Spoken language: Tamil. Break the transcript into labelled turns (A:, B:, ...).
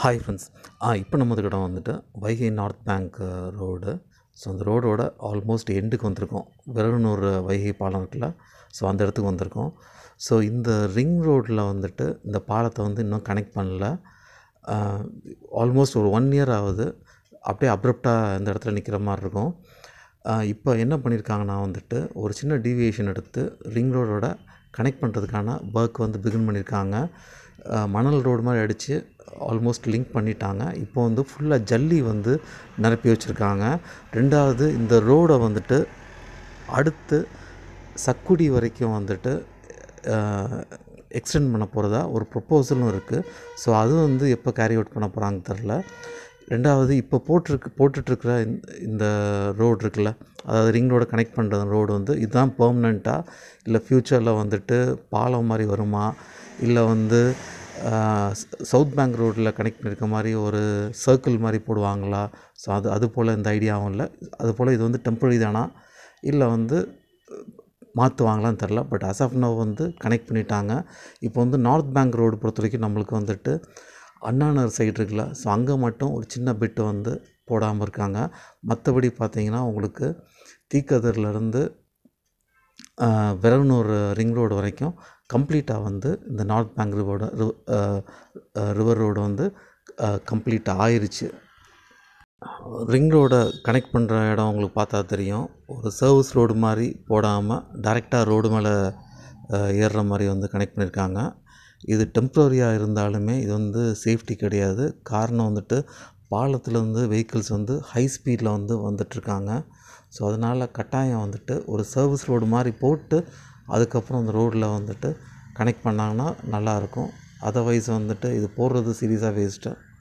A: Hi friends. இப்போ நமது இடம் வந்துட்டு Vaigai north bank road. So அந்த ரோடோட ஆல்மோஸ்ட் எண்டுக்கு வந்திருக்கோம். விரகனூர் வைகை பாலம் இருக்குல்ல, ஸோ அந்த இடத்துக்கு வந்திருக்கோம். ஸோ இந்த ரிங் ரோட்டில் வந்துட்டு இந்த பாலத்தை வந்து இன்னும் கனெக்ட் பண்ணல. ஆல்மோஸ்ட் ஒரு 1 இயர் ஆகுது. அப்படியே அப்ரப்டாக இந்த இடத்துல நிற்கிற மாதிரி இருக்கும். இப்போ என்ன பண்ணியிருக்காங்கன்னா வந்துட்டு ஒரு சின்ன டீவியேஷன் எடுத்து ரிங் ரோடோட கனெக்ட் பண்ணுறதுக்கான ஒர்க் வந்து பிகின் பண்ணியிருக்காங்க. மணல் ரோடு மாதிரி அடித்து ஆல்மோஸ்ட் லிங்க் பண்ணிட்டாங்க. இப்போ வந்து ஃபுல்லாக ஜல்லி வந்து நிரப்பி வச்சுருக்காங்க. ரெண்டாவது இந்த ரோடை வந்துட்டு அடுத்து சக்குடி வரைக்கும் வந்துட்டு எக்ஸ்டெண்ட் பண்ண போகிறதா ஒரு ப்ரொப்போசலும் இருக்குது. ஸோ அது வந்து எப்போ கேரி அவுட் பண்ண போகிறாங்க தெரில. ரெண்டாவது இப்போ போட்டுட்ருக்கிற இந்த ரோடு இருக்குல்ல, அதாவது ரிங் ரோடை கனெக்ட் பண்ணுற ரோடு வந்து இதுதான் பெர்மனண்ட்டாக, இல்லை ஃப்யூச்சரில் வந்துட்டு பாலம் மாதிரி வருமா, இல்லை வந்து சவுத் பேங்க் ரோட்டில் கனெக்ட் பண்ணியிருக்க மாதிரி ஒரு சர்க்கிள் மாதிரி போடுவாங்களா. ஸோ அது போல் இந்த ஐடியாவும் இல்லை. அதுபோல் இது வந்து டெம்பரரி தானா, இல்லை வந்து மாற்றுவாங்களான்னு தெரில. பட் அஸ் ஆஃப் நவ் வந்து கனெக்ட் பண்ணிட்டாங்க. இப்போ வந்து நார்த் பேங்க் ரோடு பொறுத்த வரைக்கும் நம்மளுக்கு வந்துட்டு அண்ணாநகர் சைடு இருக்குல்ல, ஸோ அங்கே மட்டும் ஒரு சின்ன பிட்டு வந்து போடாமல் இருக்காங்க. மற்றபடி பார்த்திங்கன்னா உங்களுக்கு தீக்கதிர்லேருந்து விரகனூர் ரிங் ரோடு வரைக்கும் கம்ப்ளீட்டாக வந்து இந்த நார்த் பேங்க் ரிவர் ரோடு வந்து கம்ப்ளீட்டாக ஆயிடுச்சு. ரிங் ரோடை கனெக்ட் பண்ணுற இடம் உங்களுக்கு பார்த்தா தெரியும். ஒரு சர்வீஸ் ரோடு மாதிரி போடாமல் டைரெக்டாக ரோடு மேலே ஏறுற மாதிரி வந்து கனெக்ட் பண்ணியிருக்காங்க. இது டெம்ப்ரரியாக இருந்தாலுமே இது வந்து சேஃப்டி கிடையாது. காரணம் வந்துட்டு பாலத்துலேருந்து வெஹிக்கிள்ஸ் வந்து ஹை ஸ்பீடில் வந்து வந்துட்டுருக்காங்க. ஸோ அதனால் கட்டாயம் வந்துட்டு ஒரு சர்வீஸ் ரோடு மாதிரி போட்டு அதுக்கப்புறம் அந்த ரோடில் வந்துட்டு கனெக்ட் பண்ணாங்கன்னா நல்லாயிருக்கும். அதர்வைஸ் வந்துட்டு இது போடுறது சீரியஸாக வேஸ்ட்டு.